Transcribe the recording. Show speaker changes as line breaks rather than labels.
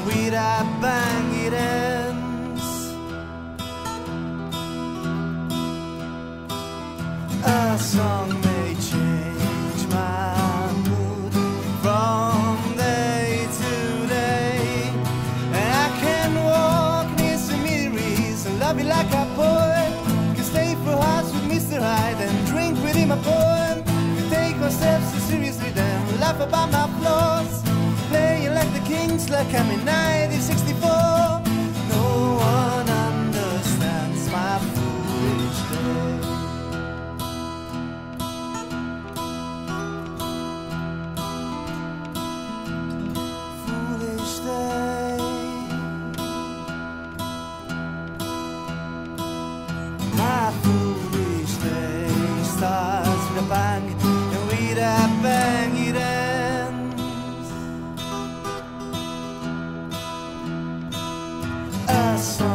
with a bang it ends. A song may change my mood from day to day, and I can walk near some memories and love you like a poet. Can stay for hearts with Mr. Hyde and drink with him a poem. Can take myself so seriously then laugh about my flaws, playing like the Kings like I'm in 1964. No one understands my foolish day. Foolish day. My foolish day starts with a bang, and with a bang it ends. A song